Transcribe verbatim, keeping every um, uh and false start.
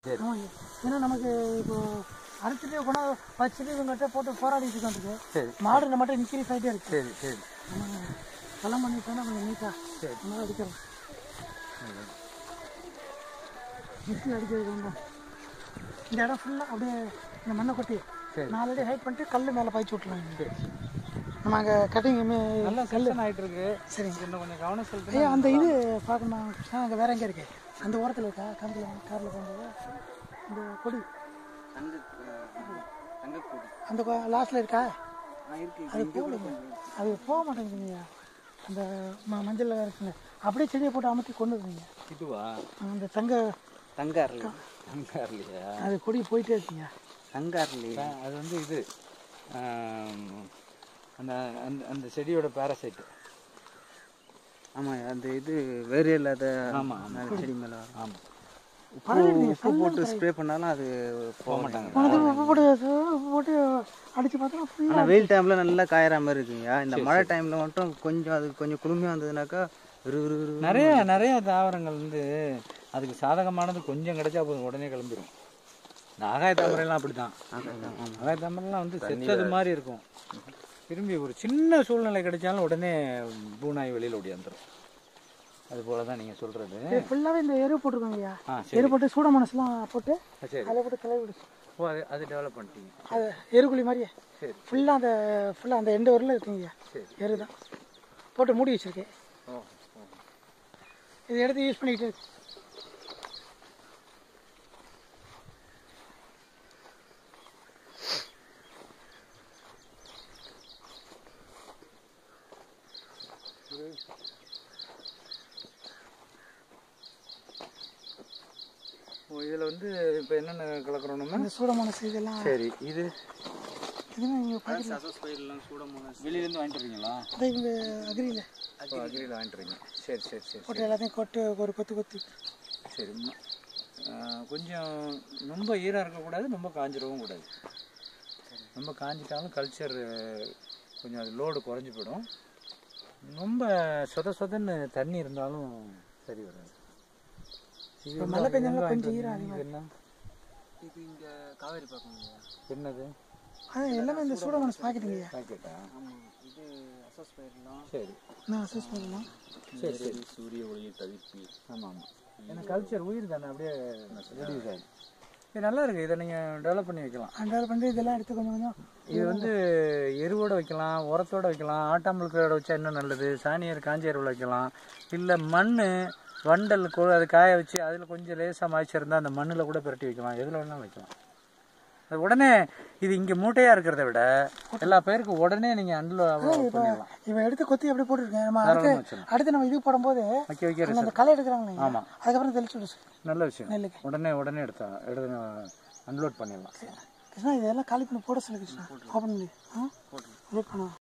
ஆமாங்க. ஏன்னா நமக்கு இப்போ அரைச்சிட்டு கொண்டா வச்சுட்டு இவங்ககிட்ட போட்டு போராடிட்டு இருக்காங்க. சரி, மாடு நம்மகிட்ட இன்க்ரீஸ் ஆகிட்டே இருக்கு. சரி சரி நம்ம கலம் பண்ணிட்டோம்னா கொஞ்சம் நீட்டாக சரி நல்லா அடிக்கிறோம். மிஷின் அடிக்கிறது வேண்டாம். இந்த இடம் ஃபுல்லாக அப்படியே இந்த மண்ணை கொட்டி நாலடி ஹைட் பண்ணிட்டு கல் மேலே பாய்ச்சி விட்டுருவாங்க. சரி நம்ம அங்கே கட்டிங் நல்லா கல் ஆகிட்டு இருக்கு. சரி இன்னும் கொஞ்சம் கவனம் சொல்லிட்டு ஐயா அந்த இது பார்க்கணும். அங்கே வேற எங்கே இருக்கு? அந்த ஓரத்தில் இருக்கா? காரில் காரில் போகும்போது இந்த கொடி அந்த லாஸ்ட்டில் இருக்கா? அது போடுங்க. அது போக மாட்டேங்குதுங்கய்யா. அந்த ம மஞ்சள் இருக்குங்க அப்படியே செடியை போட்டு அமர்த்தி கொண்டு வருவீங்க. இதுவா அந்த தங்க தங்கார்ல தங்கார்லையா? அது கொடி போயிட்டே இருக்குங்க. தங்கார்லையா? அது வந்து இது அந்த அந்த அந்த செடியோட பேரசைட்டு. ஆமாம் அந்த இது வேறு இல்லாத. ஆமாம் ஆமாம் செடி மேலே. ஆமாம் உப்பு போட்டு ஸ்ப்ரே பண்ணாலும் அது போக மாட்டாங்க. உப்பு போட்டு உப்பு போட்டு அடித்து பார்த்தா ஆனால் வெயில் டைமில் நல்லா காயிற மாதிரி இருக்குங்கய்யா. இந்த மழை டைமில் மட்டும் கொஞ்சம் அது கொஞ்சம் குளுமையாக வந்ததுனாக்கா நிறைய நிறைய தாவரங்கள் வந்து அதுக்கு சாதகமானது கொஞ்சம் கிடைச்சா போதும் உடனே கிளம்பிடும். இந்த ஆகாய தாமரைலாம் அப்படி தான். ஆகாய தாமரைலாம் வந்து செத்தது மாதிரி இருக்கும். திரும்பி ஒரு சின்ன சூழ்நிலை கிடைச்சாலும் உடனே பூனாய் வெளியில் ஓடியாந்துடும். அது போல தான் நீங்கள் சொல்கிறது. ஃபுல்லாகவே இந்த எரு போட்டிருக்காங்கய்யா. எரு போட்டு சூட மனசுலாம் போட்டு சரி அதில் போட்டு கிளவி விடுச்சு. ஓ அது அது டெவலப் பண்ணிட்டீங்க. அது எருக்குழி மாதிரியே சரி ஃபுல்லாக அந்த ஃபுல்லாக அந்த எண்டு வரல இருக்குங்கய்யா. சரி எரு தான் போட்டு மூடி வச்சுருக்கேன். ஓ இதை எடுத்து யூஸ் பண்ணிக்கிட்டு இருக்கு. ஓ இதில் வந்து இப்போ என்னென்ன கலக்கிறோம் நம்ம? இந்த சூடமோனஸ் இதெல்லாம். சரி இது இதெல்லாம் நீங்கள் பார்த்து அசோஸ்பைர்லாம் சூடமோனஸ் வெளியிலேருந்து வாங்கிட்டு வரீங்களா? அதை இவங்க அக்ரியில் அக்ரியில் வாங்கிட்டு வரீங்க. சரி சரி சரி போட்டு எல்லாத்தையும் கொட்டு ஒரு கொத்து கொத்து. சரி கொஞ்சம் ரொம்ப ஈரம் இருக்கக்கூடாது, ரொம்ப காஞ்சிடவும் கூடாது. ரொம்ப காஞ்சிட்டாலும் கல்ச்சர் கொஞ்சம் அது லோடு குறைஞ்சி போயிடும். ரொம்ப சொத சொதன்னு தண்ணி இருந்தாலும் சரி வராது. இப்போ மழை பெஞ்சாலும் கொஞ்சம் ஈரம் அதிகமாக. என்ன இது இங்கே காவேரி பார்க்கணுங்க. என்னது? அது எல்லாமே இந்த சூடமோனஸ் பாக்கெட்டுங்கய்யா. பாக்கெட்டா? ஆமாம் இது அசோஸ்பைர்லாம். சரி நான் அசஸ் பண்ணலாம். சரி சரி சூரிய ஒளியை தவிர்த்து. ஆமாம் ஆமாம் ஏன்னா கல்ச்சர் உயிர் தானே அப்படியே ரெடியூஸ் ஆகுது. இது நல்லா இருக்குது. இதை நீங்கள் டெவலப் பண்ணி வைக்கலாம். டெவலப் பண்ணி இதெல்லாம் எடுத்து கொஞ்சம் கொஞ்சம் இது வந்து எருவோடு வைக்கலாம், உரத்தோடு வைக்கலாம், ஆட்டாம்புழுக்கோட வச்சா இன்னும் நல்லது. சாணியர் காஞ்ச எருவில் வைக்கலாம். இல்லை மண் வண்டல் அது காய வச்சு அதில் கொஞ்சம் லேசாக மாய்ச்சி இருந்தால் அந்த மண்ணில் கூட பிரட்டி வைக்கலாம். எதில் வேணாலும் வைக்கலாம். அது உடனே இது இங்கே மூட்டையாக இருக்கிறத விட எல்லா பேருக்கும் உடனே நீங்கள் அண்டில் பண்ணிடலாம். இவன் எடுத்து கொத்தி எப்படி போட்டுருக்கேன். நம்ம அடுத்து அடுத்து நம்ம இது போடும்போது வைக்க வைக்க அந்த களை எடுக்கிறாங்க. ஆமாம் அதுக்கப்புறம் தெளிச்சு விடு. நல்ல விஷயம். நெல்லுக்கு உடனே உடனே எடுத்தா எடுத்து அன்லோட் பண்ணிடலாம். கிருஷ்ணா இதெல்லாம் காலி பண்ணி போட சொல்லு. கிருஷ்ணா ஓப்பன் பண்ணி ஆ லோட் பண்ணுவோம்.